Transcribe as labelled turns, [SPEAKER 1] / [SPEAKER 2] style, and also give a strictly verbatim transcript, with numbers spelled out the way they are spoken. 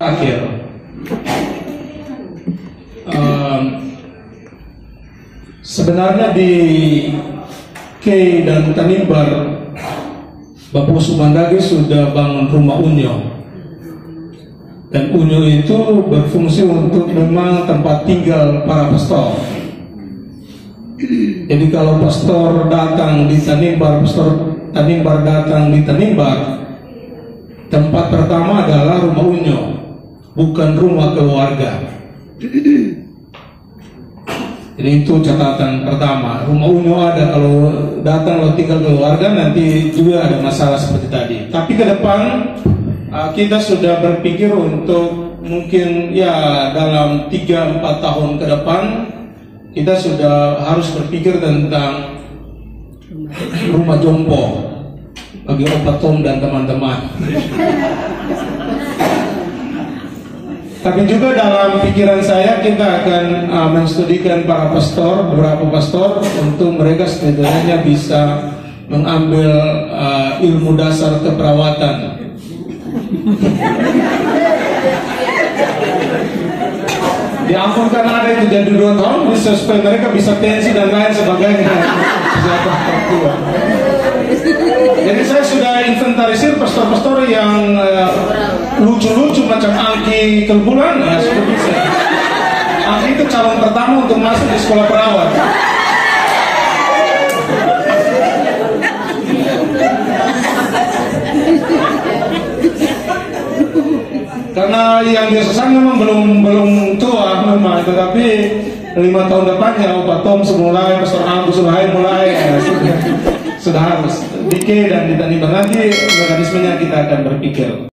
[SPEAKER 1] Akhir um, sebenarnya di Kei dan Tanimbar Bapak Sumandage sudah bangun rumah unyo, dan unyo itu berfungsi untuk memang tempat tinggal para pastor. Jadi kalau pastor datang di Tanimbar, pastor Tanimbar datang di Tanimbar, tempat pertama adalah rumah unyo, bukan rumah keluarga. Jadi itu catatan pertama. Rumah unyo ada, kalau datang lo tinggal keluarga nanti juga ada masalah seperti tadi. Tapi ke depan uh, kita sudah berpikir untuk mungkin ya dalam tiga empat tahun ke depan kita sudah harus berpikir tentang rumah jompo bagi Opa Tom dan teman-teman. Tapi juga dalam pikiran saya kita akan uh, menstudikan para pastor, beberapa pastor, untuk mereka setidaknya bisa mengambil uh, ilmu dasar keperawatan. Ya ampun, karena ada itu jadi dua tahun bisa supaya mereka bisa pensi dan lain sebagainya. Jadi saya sudah inventarisir pastor-pastor yang lucu-lucu uh, macam Angki Kelbulan, ya sudah bisa. Angki itu calon pertama untuk masuk di sekolah perawat. Karena yang biasa saya memang belum belum tua memang, tetapi lima tahun depannya Opa Tom mulai, Pastor Agus mulai mulai ya, sudah, sudah harus di Kei dan di Tanimbar, nanti mekanismenya kita akan berpikir.